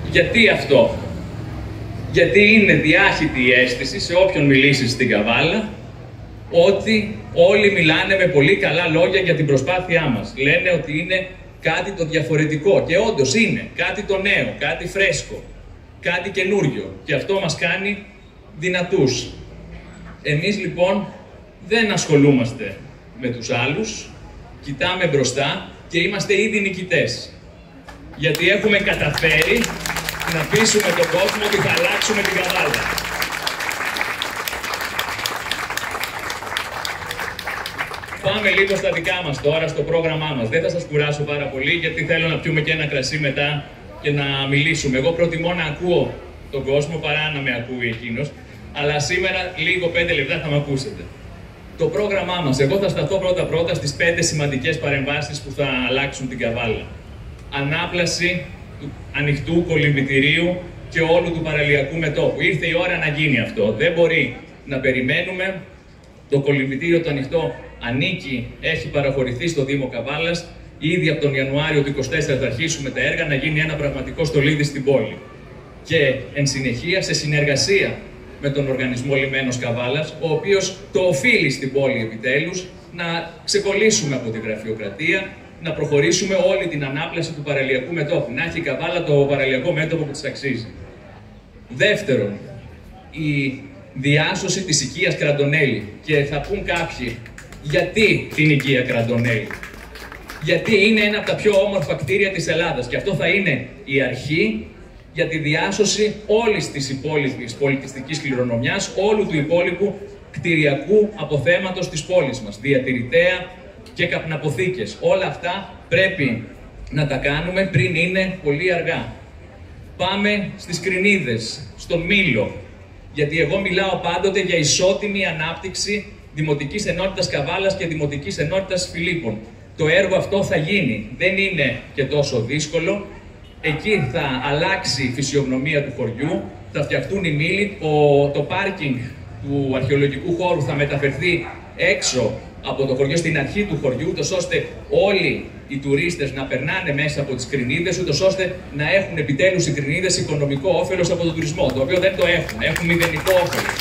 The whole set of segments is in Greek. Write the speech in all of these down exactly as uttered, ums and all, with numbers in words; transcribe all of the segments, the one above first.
Γιατί αυτό? Γιατί είναι διάχυτη η αίσθηση σε όποιον μιλήσει στην Καβάλα ότι όλοι μιλάνε με πολύ καλά λόγια για την προσπάθειά μας. Λένε ότι είναι κάτι το διαφορετικό και όντως είναι κάτι το νέο, κάτι φρέσκο, κάτι καινούριο και αυτό μας κάνει δυνατούς. Εμείς λοιπόν δεν ασχολούμαστε με τους άλλους, κοιτάμε μπροστά και είμαστε ήδη νικητές. Γιατί έχουμε καταφέρει να πείσουμε τον κόσμο ότι θα αλλάξουμε την Καβάλα. Πάμε λίγο στα δικά μας τώρα, στο πρόγραμμά μας. Δεν θα σας κουράσω πάρα πολύ, γιατί θέλω να πιούμε και ένα κρασί μετά και να μιλήσουμε. Εγώ προτιμώ να ακούω τον κόσμο παρά να με ακούει εκείνος. Αλλά σήμερα, λίγο πέντε λεπτά θα με ακούσετε. Το πρόγραμμά μας. Εγώ θα σταθώ πρώτα-πρώτα στις πέντε σημαντικές παρεμβάσεις που θα αλλάξουν την Καβάλα. Ανάπλαση του ανοιχτού κολυμβητηρίου και όλου του παραλιακού μετώπου. Ήρθε η ώρα να γίνει αυτό. Δεν μπορεί να περιμένουμε. Το κολυμβητήριο το ανοιχτό ανήκει, έχει παραχωρηθεί στο Δήμο Καβάλας. Ήδη από τον Ιανουάριο του είκοσι τέσσερα θα αρχίσουμε τα έργα να γίνει ένα πραγματικό στολίδι στην πόλη. Και εν συνεχεία, σε συνεργασία με τον Οργανισμό Λιμένος Καβάλας, ο οποίος το οφείλει στην πόλη επιτέλους, να ξεκολλήσουμε από την γραφειοκρατία, να προχωρήσουμε όλη την ανάπλαση του παραλιακού μετώπου. Να έχει η Καβάλα το παραλιακό μέτωπο που της αξίζει. Δεύτερον, η διάσωση της οικίας Κραντονέλη. Και θα πούν κάποιοι, γιατί την οικία Κραντονέλη? Γιατί είναι ένα από τα πιο όμορφα κτίρια της Ελλάδας και αυτό θα είναι η αρχή για τη διάσωση όλης της υπόλοιπης πολιτιστικής κληρονομιάς, όλου του υπόλοιπου κτηριακού αποθέματος της πόλης μας, διατηρητέα και καπναποθήκες. Όλα αυτά πρέπει να τα κάνουμε πριν είναι πολύ αργά. Πάμε στις Κρινίδες, στον Μήλο, γιατί εγώ μιλάω πάντοτε για ισότιμη ανάπτυξη Δημοτικής Ενότητας Καβάλας και Δημοτικής Ενότητας Φιλίππων. Το έργο αυτό θα γίνει, δεν είναι και τόσο δύσκολο. Εκεί θα αλλάξει η φυσιογνωμία του χωριού, θα φτιαχτούν οι μήλοι, το πάρκινγκ του αρχαιολογικού χώρου θα μεταφερθεί έξω από το χωριό, στην αρχή του χωριού, ούτως ώστε όλοι οι τουρίστες να περνάνε μέσα από τις Κρινίδες, ούτως ώστε να έχουν επιτέλους οι Κρινίδες οικονομικό όφελος από τον τουρισμό, το οποίο δεν το έχουν, έχουν μηδενικό όφελος.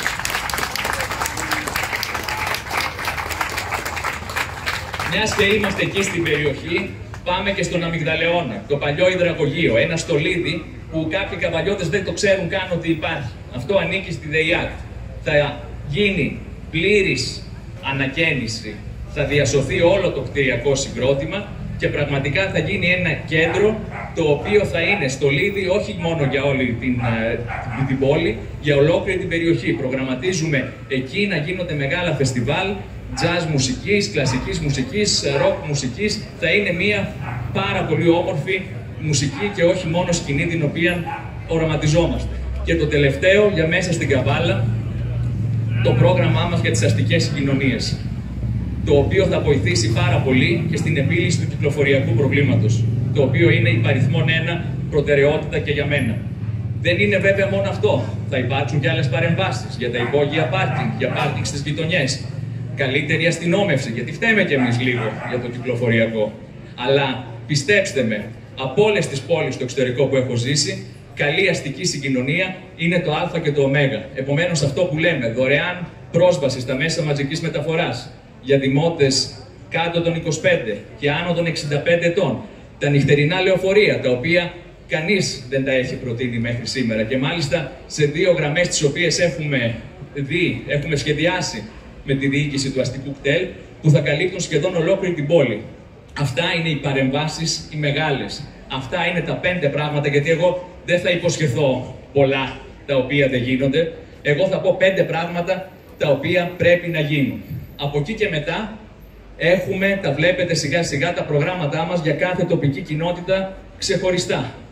Μιας και είμαστε εκεί στην περιοχή, πάμε και στον Αμυγδαλεώνα, το παλιό υδραγωγείο, ένα στολίδι που κάποιοι καβαλιώτες δεν το ξέρουν καν ότι υπάρχει. Αυτό ανήκει στη ΔΕΙΑΚ. Θα γίνει πλήρης ανακαίνιση, θα διασωθεί όλο το κτηριακό συγκρότημα και πραγματικά θα γίνει ένα κέντρο το οποίο θα είναι στολίδι όχι μόνο για όλη την, την, την πόλη, για ολόκληρη την περιοχή. Προγραμματίζουμε εκεί να γίνονται μεγάλα φεστιβάλ, jazz μουσικής, κλασικής μουσικής, rock μουσικής. Θα είναι μια πάρα πολύ όμορφη μουσική και όχι μόνο σκηνή την οποία οραματιζόμαστε. Και το τελευταίο για μέσα στην Καβάλα, το πρόγραμμά μας για τις αστικές συγκοινωνίες, το οποίο θα βοηθήσει πάρα πολύ και στην επίλυση του κυκλοφοριακού προβλήματος, το οποίο είναι υπαριθμόν ένα προτεραιότητα και για μένα. Δεν είναι βέβαια μόνο αυτό. Θα υπάρξουν και άλλες παρεμβάσεις για τα υπόγεια πάρκινγκ, για πάρκινγκ στις γειτονιές. Καλύτερη αστυνόμευση, γιατί φταίμε κι εμείς λίγο για το κυκλοφοριακό. Αλλά πιστέψτε με, από όλες τις πόλεις στο εξωτερικό που έχω ζήσει, καλή αστική συγκοινωνία είναι το α και το ω. Επομένως, αυτό που λέμε, δωρεάν πρόσβαση στα μέσα μαζικής μεταφοράς για δημότες κάτω των είκοσι πέντε και άνω των εξήντα πέντε ετών, τα νυχτερινά λεωφορεία, τα οποία κανείς δεν τα έχει προτείνει μέχρι σήμερα και μάλιστα σε δύο γραμμές τις οποίες έχουμε δει, έχουμε σχεδιάσει με τη διοίκηση του αστικού κτέλ, που θα καλύπτουν σχεδόν ολόκληρη την πόλη. Αυτά είναι οι παρεμβάσεις οι μεγάλες. Αυτά είναι τα πέντε πράγματα, γιατί εγώ δεν θα υποσχεθώ πολλά τα οποία δεν γίνονται. Εγώ θα πω πέντε πράγματα τα οποία πρέπει να γίνουν. Από εκεί και μετά έχουμε, τα βλέπετε σιγά σιγά τα προγράμματά μας για κάθε τοπική κοινότητα ξεχωριστά.